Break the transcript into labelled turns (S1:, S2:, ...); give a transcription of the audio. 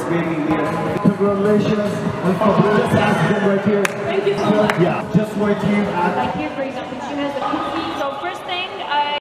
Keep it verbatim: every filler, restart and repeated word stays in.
S1: making this. Congratulations, and for just asking right here.
S2: Thank you so much.
S1: Yeah, just wait here at
S2: Thank you for